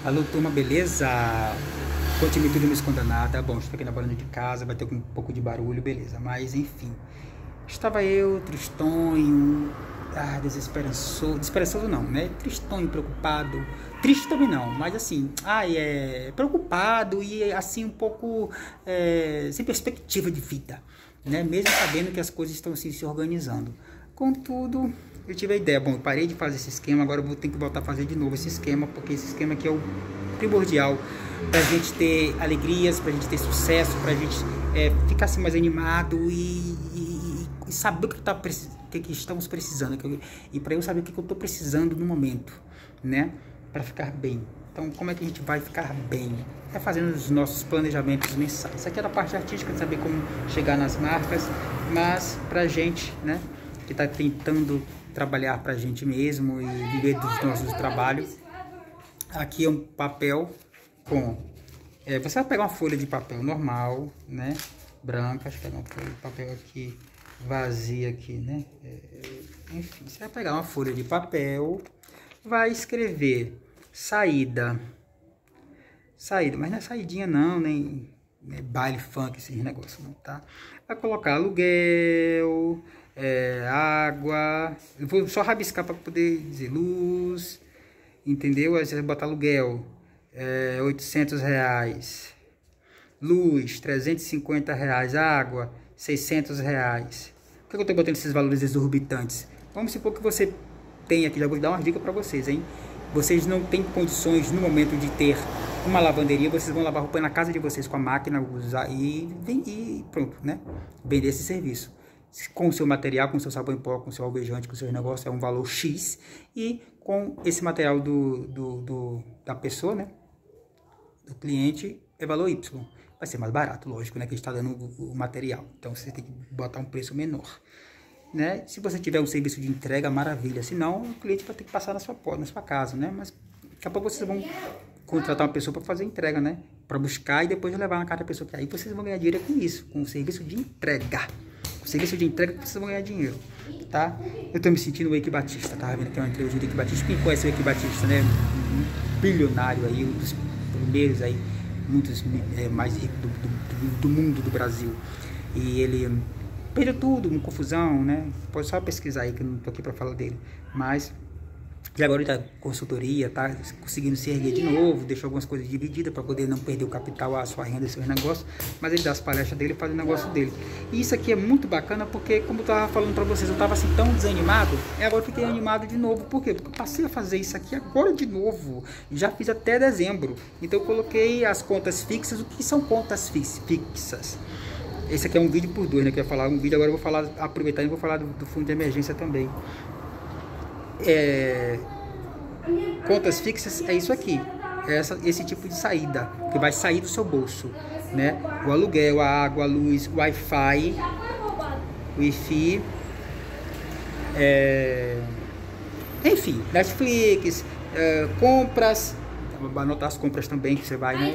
Alô, turma, beleza? Continue tudo me esconda nada. Bom, estou aqui na varanda de casa, vai ter um pouco de barulho, beleza. Mas, enfim. Estava eu, tristonho, desesperançoso não, né? Tristonho, preocupado. Triste também não, mas assim, preocupado e assim um pouco sem perspectiva de vida, né? Mesmo sabendo que as coisas estão assim, se organizando. Contudo, eu tive a ideia, bom, eu parei de fazer esse esquema, agora eu vou ter que voltar a fazer de novo esse esquema, porque esse esquema aqui é o primordial para a gente ter alegrias, para a gente ter sucesso, para a gente ficar assim mais animado e saber o que estamos precisando, e para eu saber o que eu estou precisando no momento, né, para ficar bem. Então, como é que a gente vai ficar bem? É fazendo os nossos planejamentos mensais. Isso aqui é da parte artística, de saber como chegar nas marcas, mas pra gente, né, que está tentando trabalhar pra gente mesmo e viver dos nossos trabalhos, aqui é um papel com... você vai pegar uma folha de papel normal, né, branca, acho que é uma folha de papel aqui, vazia aqui, né, enfim, você vai pegar uma folha de papel, vai escrever saída, mas não é saidinha não, nem baile funk, esses negócios não, tá? Vai colocar aluguel, água, eu vou só rabiscar para poder dizer luz, entendeu? Aí você vai botar aluguel, R$800, luz, R$350, água, R$600. Por que eu estou botando esses valores exorbitantes? Vamos supor que você tem aqui, já vou dar uma dica para vocês, hein? Vocês não têm condições no momento de ter uma lavanderia, vocês vão lavar roupa na casa de vocês com a máquina, usar e pronto, né? Vender esse serviço. Com o seu material, com o seu sabão em pó, com o seu alvejante, com o seu negócio, é um valor X. E com esse material da pessoa, né? Do cliente, é valor Y. Vai ser mais barato, lógico, né? Que a gente está dando o material. Então, você tem que botar um preço menor. Né? Se você tiver um serviço de entrega, maravilha. Se não, o cliente vai ter que passar na sua porta, na sua casa, né? Mas daqui a pouco vocês vão contratar uma pessoa para fazer entrega, né? Para buscar e depois levar na casa da pessoa. Que aí vocês vão ganhar dinheiro com isso, com o serviço de entrega. Com o serviço de entrega que vocês vão ganhar dinheiro, tá? Eu tô me sentindo o Eike Batista, tá vendo que é uma entrevista do Eike Batista. Quem conhece o Eike Batista, né? Um bilionário aí, um dos primeiros aí, muitos mais ricos do mundo, do Brasil. E ele perdeu tudo, uma confusão, né? Pode só pesquisar aí, que eu não tô aqui para falar dele. Mas, e agora ele tá consultoria, tá conseguindo se erguer de novo, deixou algumas coisas divididas para poder não perder o capital, a sua renda, seus negócios. Mas ele dá as palestras dele, faz o negócio dele. E isso aqui é muito bacana porque, como eu tava falando para vocês, eu tava assim tão desanimado, e agora eu fiquei animado de novo. Por quê? Porque eu passei a fazer isso aqui agora de novo. Já fiz até dezembro. Então eu coloquei as contas fixas. O que são contas fixas? Esse aqui é um vídeo por dois, né? Que eu ia falar um vídeo, agora eu vou falar, aproveitar e vou falar do fundo de emergência também. Contas fixas é isso aqui. Esse tipo de saída, que vai sair do seu bolso, né? O aluguel, a água, a luz, o Wi-Fi, enfim, Netflix, compras, anotar as compras também que você vai, né?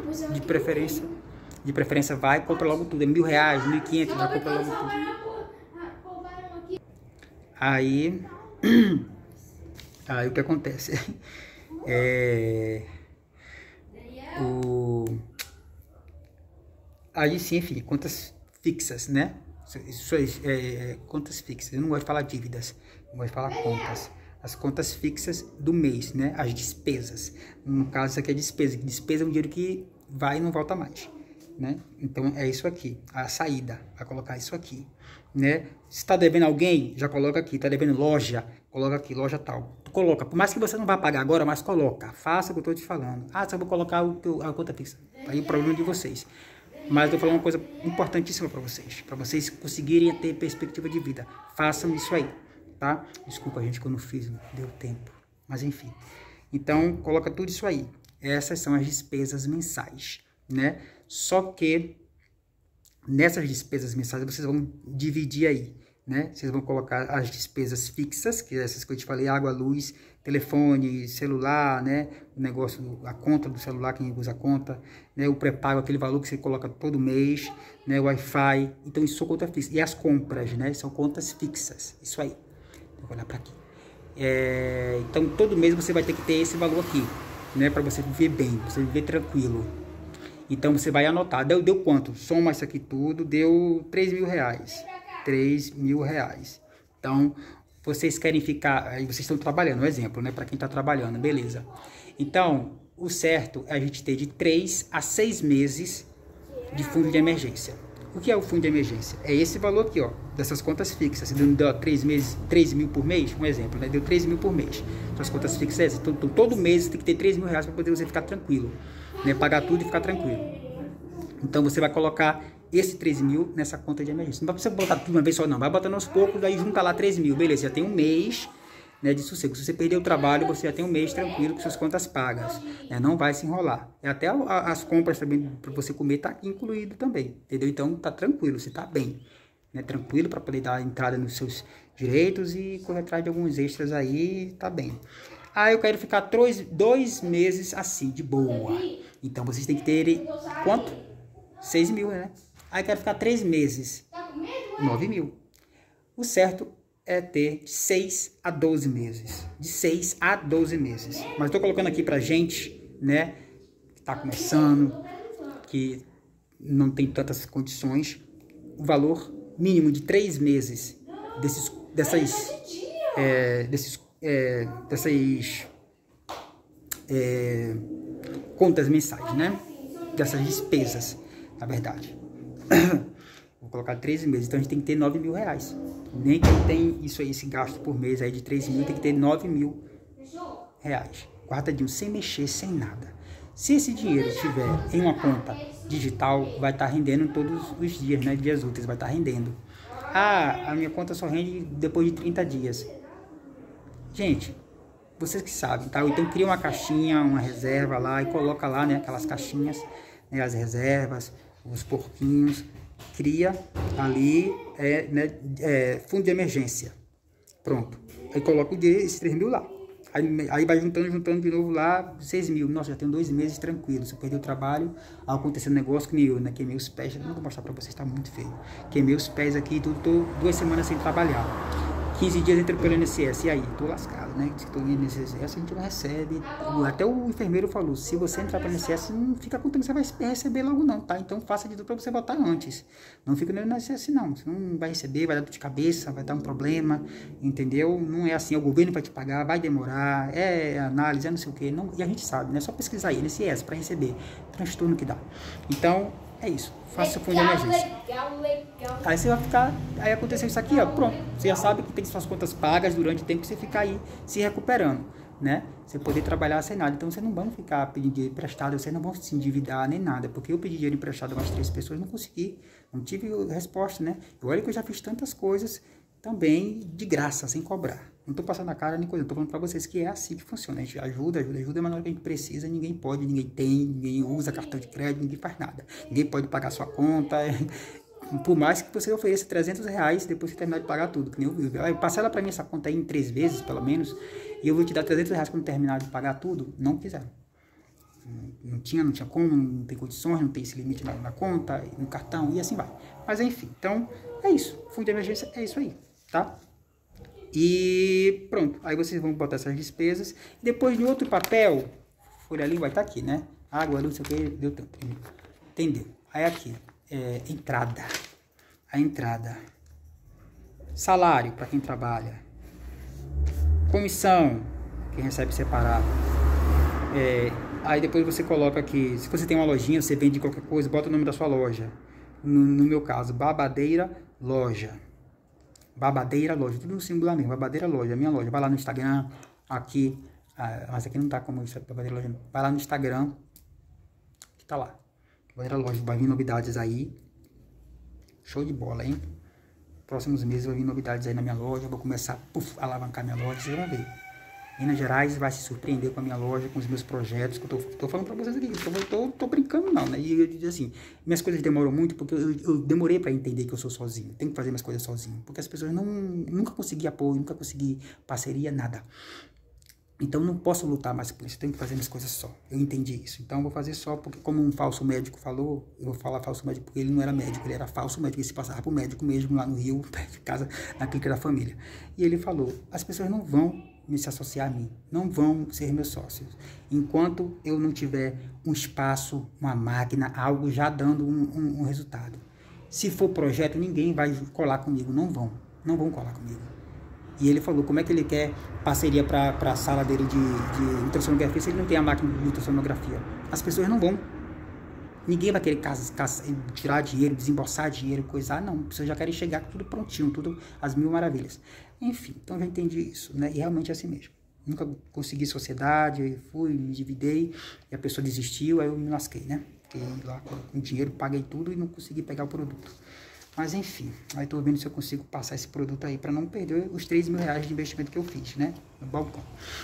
De preferência vai, compra logo tudo, R$1.000, R$1.500, já compra logo tudo. Aí o que acontece? Aí sim, enfim, contas fixas, né? Isso contas fixas, eu não gosto de falar dívidas, eu gosto de falar contas. As contas fixas do mês, né? As despesas. No caso, isso aqui é despesa. Despesa é um dinheiro que vai e não volta mais. Né? Então é isso aqui, a saída, vai colocar isso aqui, né? Se está devendo alguém, já coloca aqui. Está devendo loja, coloca aqui, loja tal. Coloca, por mais que você não vá pagar agora, mas coloca, faça o que eu estou te falando. Só vou colocar a conta fixa, aí o problema de vocês. Mas eu estou falando uma coisa importantíssima para vocês conseguirem ter perspectiva de vida. Façam isso aí, tá? Desculpa, gente, que eu não fiz, não deu tempo, mas enfim. Então coloca tudo isso aí. Essas são as despesas mensais, né? Só que nessas despesas mensais vocês vão dividir aí, né? Vocês vão colocar as despesas fixas, que é essas que eu te falei, água, luz, telefone, celular, né? O negócio, a conta do celular, quem usa a conta, né? O pré-pago, aquele valor que você coloca todo mês, né? O Wi-Fi, então isso são contas fixas. E as compras, né? São contas fixas, isso aí. Vou olhar para aqui. Então todo mês você vai ter que ter esse valor aqui. né? Para você viver bem, pra você viver tranquilo. Então você vai anotar, deu quanto? Soma isso aqui tudo, deu 3 mil reais. 3 mil reais. Então, vocês querem ficar, aí vocês estão trabalhando, um exemplo, né? Para quem está trabalhando, beleza. Então, o certo é a gente ter de 3 a 6 meses de fundo de emergência. O que é o fundo de emergência? É esse valor aqui, ó, dessas contas fixas. Se deu 3 meses, 3 mil por mês, um exemplo, né? Deu 3 mil por mês. Então, as contas fixas é essa. Então, todo mês tem que ter 3 mil reais para poder você ficar tranquilo, né? Pagar tudo e ficar tranquilo. Então, você vai colocar esse 3 mil nessa conta de emergência. Não vai precisar botar tudo uma vez só, não. Vai botando aos poucos, daí junta lá 3 mil. Beleza, já tem um mês, né, de sossego. Se você perder o trabalho, você já tem um mês tranquilo com suas contas pagas, né? Não vai se enrolar. E até as compras também para você comer tá incluído também, entendeu? Então tá tranquilo, você tá bem, né? Tranquilo para poder dar entrada nos seus direitos e correr atrás de alguns extras aí, tá bem. Ah, eu quero ficar 2 meses assim, de boa. Então vocês têm que ter quanto? 6 mil, né? Aí eu quero ficar 3 meses, 9 mil. O certo é ter de 6 a 12 meses. De 6 a 12 meses. Mas estou colocando aqui pra gente, né, que está começando, que não tem tantas condições, o valor mínimo de 3 meses dessas contas mensais, né? Dessas despesas, na verdade. Vou colocar 13 meses, então a gente tem que ter 9 mil reais. Nem quem tem isso aí, esse gasto por mês aí de 3 mil, tem que ter 9 mil reais. Guardadinho, sem mexer, sem nada. Se esse dinheiro estiver em uma conta digital, vai estar rendendo todos os dias, né? Dias úteis, vai estar rendendo. Ah, a minha conta só rende depois de 30 dias. Gente, vocês que sabem, tá? Então cria uma caixinha, uma reserva lá e coloca lá, né? Aquelas caixinhas, né? As reservas, os porquinhos. Cria ali, fundo de emergência. Pronto. Aí coloca esses 3 mil lá. Aí vai juntando de novo lá 6 mil. Nossa, já tenho 2 meses tranquilo. Se eu perder o trabalho, aconteceu um negócio que nem eu, né? Queimei os pés. Não vou mostrar pra vocês, tá muito feio. Queimei os pés aqui, tô 2 semanas sem trabalhar. 15 dias entrei pelo INSS. E aí? Tô lascado, né? Diz que tô no INSS, a gente não recebe. Até o enfermeiro falou, se você entrar pelo INSS, não fica contando que você vai receber logo não, tá? Então faça de tudo pra você votar antes. Não fica no INSS não. Você não vai receber, vai dar dor de cabeça, vai dar um problema, entendeu? Não é assim, o governo vai te pagar, vai demorar, é análise, é não sei o quê. Não, e a gente sabe, né? É só pesquisar aí, INSS, pra receber. Transtorno que dá. Então, é isso. Faça o fundo de emergência. Aí você vai ficar. Aí aconteceu isso aqui, ó. Pronto. Você já sabe que tem suas contas pagas durante o tempo que você ficar aí se recuperando, né? Você poder trabalhar sem nada. Então vocês não vão ficar pedindo dinheiro emprestado, vocês não vão se endividar nem nada. Porque eu pedi dinheiro emprestado a umas 3 pessoas, não consegui. Não tive resposta, né? E olha que eu já fiz tantas coisas também de graça, sem cobrar. Não tô passando a cara nem coisa, tô falando pra vocês que é assim que funciona. A gente ajuda, mas na hora que a gente precisa, ninguém pode, ninguém tem, ninguém usa cartão de crédito, ninguém faz nada. Ninguém pode pagar sua conta, por mais que você ofereça 300 reais depois que terminar de pagar tudo, que nem eu vi. Parcela pra mim essa conta aí em 3 vezes, pelo menos, e eu vou te dar 300 reais quando terminar de pagar tudo. Não quiseram. Não tinha como, não tem condições, não tem esse limite na conta, no cartão, e assim vai. Mas enfim, então é isso. Fundo de emergência é isso aí, tá? E pronto, aí vocês vão botar essas despesas. Depois de outro papel, folha ali vai estar aqui, né? Água, não sei o que, deu tempo. Entendeu? Aí aqui, entrada. A entrada. Salário para quem trabalha. Comissão, quem recebe separado. Aí depois você coloca aqui, se você tem uma lojinha, você vende qualquer coisa, bota o nome da sua loja. No meu caso, Babadeira Loja. Babadeira Loja, tudo no singular mesmo, Babadeira Loja, minha loja. Vai lá no Instagram, aqui, mas aqui não tá como isso, Babadeira Loja. Vai lá no Instagram, que tá lá. Babadeira Loja, vai vir novidades aí. Show de bola, hein? Próximos meses vai vir novidades aí na minha loja, vou começar a alavancar minha loja, vocês vão ver. Minas Gerais vai se surpreender com a minha loja, com os meus projetos, que eu tô falando pra vocês aqui. Eu tô brincando não, né? E assim, minhas coisas demoram muito porque eu demorei pra entender que eu sou sozinho. Tenho que fazer minhas coisas sozinho. Porque as pessoas nunca consegui apoio, nunca consegui parceria, nada. Então não posso lutar mais por isso, eu tenho que fazer minhas coisas só. Eu entendi isso. Então eu vou fazer só porque, como um falso médico falou, eu vou falar falso médico porque ele não era médico, ele era falso médico, ele se passava por médico mesmo lá no Rio, perto de casa, na clínica da família. E ele falou, as pessoas não vão se associar a mim, não vão ser meus sócios, enquanto eu não tiver um espaço, uma máquina, algo já dando um resultado. Se for projeto, ninguém vai colar comigo, não vão colar comigo. E ele falou como é que ele quer parceria para a sala dele de ultrassonografia se ele não tem a máquina de ultrassonografia. As pessoas não vão. Ninguém vai querer tirar dinheiro, desembolsar dinheiro, coisar, não. As pessoas já querem chegar com tudo prontinho, tudo às mil maravilhas. Enfim, então eu já entendi isso, né? E realmente é assim mesmo. Nunca consegui sociedade, fui, me dividei, e a pessoa desistiu, aí eu me lasquei, né? Fiquei lá com dinheiro, paguei tudo e não consegui pegar o produto. Mas enfim, aí tô vendo se eu consigo passar esse produto aí para não perder os 3 mil reais de investimento que eu fiz, né? No balcão.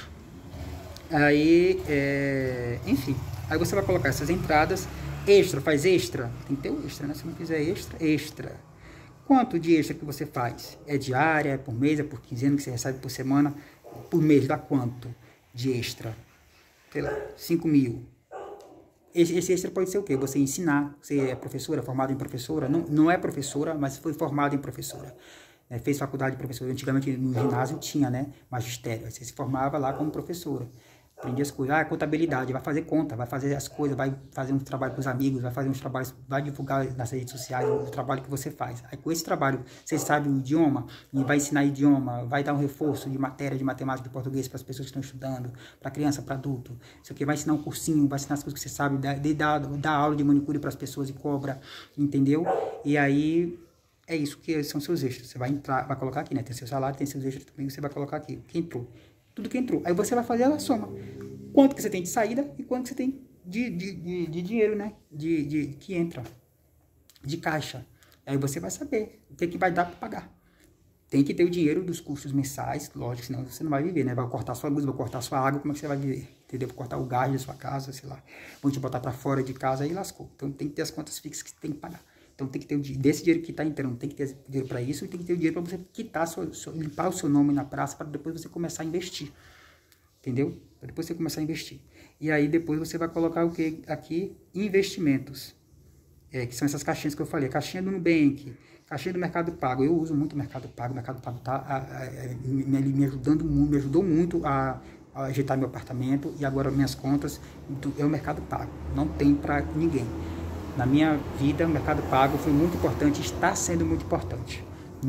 Aí, enfim, aí você vai colocar essas entradas. Extra, faz extra? Tem que ter o extra, né? Se não fizer extra, extra. Quanto de extra que você faz? É diária, é por mês, é por quinzena que você recebe por semana? Por mês dá quanto de extra? Sei lá, 5 mil. Esse extra pode ser o quê? Você ensinar. Você é professora, formada em professora? Não é professora, mas foi formada em professora. Fez faculdade de professora. Antigamente no ginásio tinha, né? Magistério. Você se formava lá como professora. Aprendia as coisas. Contabilidade. Vai fazer conta, vai fazer as coisas, vai fazer um trabalho com os amigos, vai fazer uns trabalhos, vai divulgar nas redes sociais o trabalho que você faz. Aí com esse trabalho, você sabe o idioma, e vai ensinar idioma, vai dar um reforço de matéria, de matemática, de português para as pessoas que estão estudando, para criança, para adulto. Isso aqui vai ensinar um cursinho, vai ensinar as coisas que você sabe, dar aula de manicure para as pessoas e cobra, entendeu? E aí é isso que são seus extras. Você vai entrar, vai colocar aqui, né? Tem seu salário, tem seus extras também, você vai colocar aqui. Que entrou. Tudo que entrou. Aí você vai fazer a soma. Quanto que você tem de saída e quanto que você tem de dinheiro, né? Que entra. De caixa. Aí você vai saber o que vai dar para pagar. Tem que ter o dinheiro dos custos mensais, lógico, senão você não vai viver, né? Vai cortar sua luz, vai cortar sua água, como é que você vai viver? Entendeu? Vai cortar o gás da sua casa, sei lá. Vão te botar para fora de casa e lascou. Então tem que ter as contas fixas que você tem que pagar. Então tem que ter desse dinheiro que está entrando, tem que ter dinheiro para isso e tem que ter o dinheiro para você quitar, limpar o seu nome na praça para depois você começar a investir. Entendeu? Para depois você começar a investir. E aí depois você vai colocar o que aqui? Investimentos. Que são essas caixinhas que eu falei. Caixinha do Nubank, caixinha do Mercado Pago. Eu uso muito o Mercado Pago. O Mercado Pago está me ajudando muito, me ajudou muito a ajeitar meu apartamento. E agora minhas contas é o Mercado Pago. Não tem para ninguém. Na minha vida, o Mercado Pago foi muito importante, está sendo muito importante.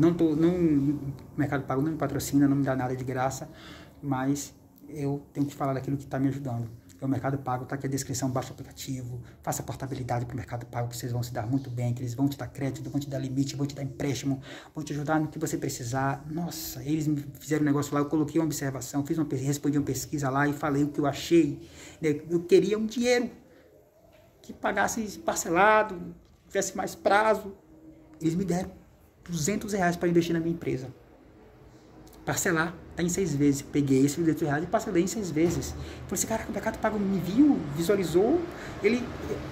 O Mercado Pago não me patrocina, não me dá nada de graça, mas eu tenho que falar daquilo que está me ajudando. O Mercado Pago está aqui a descrição, baixa o aplicativo, faça portabilidade para o Mercado Pago, que vocês vão se dar muito bem, que eles vão te dar crédito, vão te dar limite, vão te dar empréstimo, vão te ajudar no que você precisar. Nossa, eles me fizeram um negócio lá, eu coloquei uma observação, respondi uma pesquisa lá e falei o que eu achei. Eu queria um dinheiro que pagasse parcelado, tivesse mais prazo. Eles me deram R$200 para investir na minha empresa. Parcelar, tá em 6 vezes. Peguei esses R$200 e parcelei em 6 vezes. Falei assim, cara, o Mercado Pago me viu, visualizou, ele,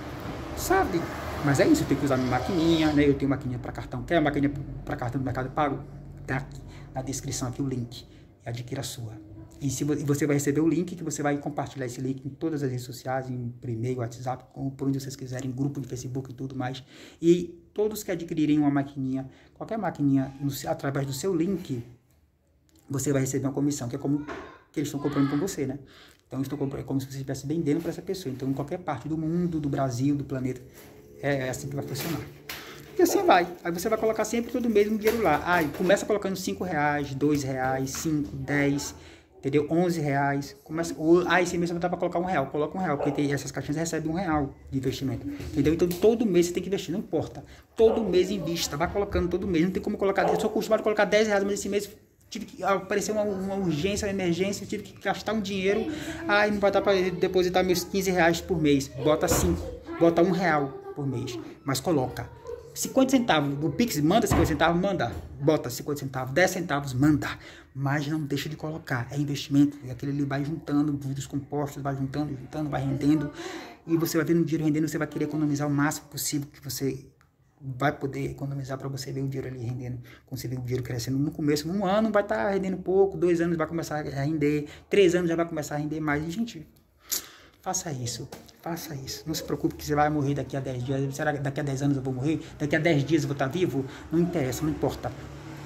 sabe? Mas é isso, eu tenho que usar minha maquininha, né? Eu tenho maquininha para cartão. Quer a maquininha para cartão do Mercado Pago? Tá aqui na descrição aqui o link. Adquira a sua. E você vai receber o link, que você vai compartilhar esse link em todas as redes sociais, em e-mail, WhatsApp, por onde vocês quiserem, grupo de Facebook e tudo mais. E todos que adquirirem uma maquininha, qualquer maquininha, através do seu link, você vai receber uma comissão, que é como que eles estão comprando com você, né? Então, é como se você estivesse vendendo para essa pessoa. Então, em qualquer parte do mundo, do Brasil, do planeta, é assim que vai funcionar. E assim vai. Aí você vai colocar sempre todo mês um dinheiro lá. Aí começa colocando R$5, R$2, 5, 10... entendeu? R$11. Esse mês você vai para colocar R$1. Coloca R$1, porque essas caixinhas recebem R$1 de investimento. Entendeu? Então todo mês você tem que investir, não importa. Todo mês invista, vai colocando todo mês. Não tem como colocar, eu sou acostumado a colocar R$10, mas esse mês tive que aparecer uma urgência, uma emergência, tive que gastar um dinheiro. Não vai dar para depositar meus R$15 por mês. Bota 5, bota R$1 por mês. Mas coloca 50 centavos, o Pix manda 50 centavos, manda, bota 50 centavos, 10 centavos, manda, mas não deixa de colocar, é investimento, aquele ali vai juntando, juros compostos, vai juntando, vai rendendo, e você vai vendo o dinheiro rendendo, você vai querer economizar o máximo possível que você vai poder economizar para você ver o dinheiro ali rendendo, quando você vê o dinheiro crescendo no começo, 1 ano vai estar rendendo pouco, 2 anos vai começar a render, 3 anos já vai começar a render mais, e gente, faça isso. Não se preocupe que você vai morrer daqui a 10 dias. Será que daqui a 10 anos eu vou morrer? Daqui a 10 dias eu vou estar vivo? Não interessa, não importa.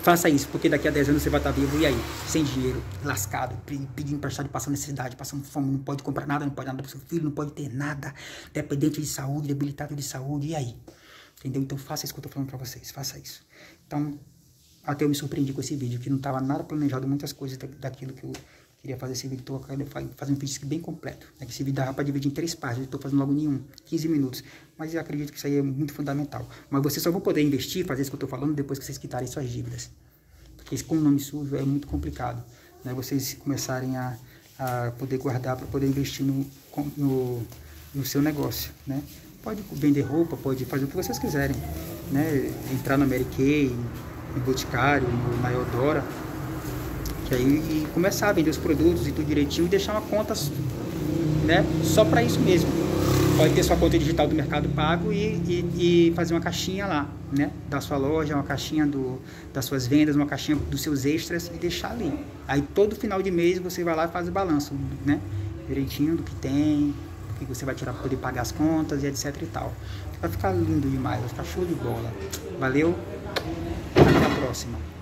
Faça isso, porque daqui a 10 anos você vai estar vivo, e aí? Sem dinheiro, lascado, pedindo emprestado, passando necessidade, passando fome, não pode comprar nada, não pode nada pro seu filho, não pode ter nada, dependente de saúde, debilitado de saúde, e aí? Entendeu? Então faça isso que eu tô falando pra vocês, faça isso. Então, até eu me surpreendi com esse vídeo, que não tava nada planejado, muitas coisas daquilo que eu queria fazer esse vídeo. Tô fazendo um vídeo bem completo, né? Que esse vídeo dava pra dividir em 3 partes, eu tô fazendo logo em 15 minutos. Mas eu acredito que isso aí é muito fundamental. Mas vocês só vão poder investir, fazer isso que eu tô falando, depois que vocês quitarem suas dívidas. Porque com o nome sujo é muito complicado, né? Vocês começarem a poder guardar para poder investir no seu negócio, né? Pode vender roupa, pode fazer o que vocês quiserem, né? Entrar no Mary Kay, no Boticário, na Eudora, que aí e começar a vender os produtos e tudo direitinho e deixar uma conta, né? Só para isso mesmo. Pode ter sua conta digital do Mercado Pago e fazer uma caixinha lá, né? Da sua loja, uma caixinha das suas vendas, uma caixinha dos seus extras e deixar ali. Aí todo final de mês você vai lá e faz o balanço, né? Direitinho do que tem, do que você vai tirar para poder pagar as contas e etc e tal. Vai ficar lindo demais, vai ficar show de bola. Valeu, até a próxima.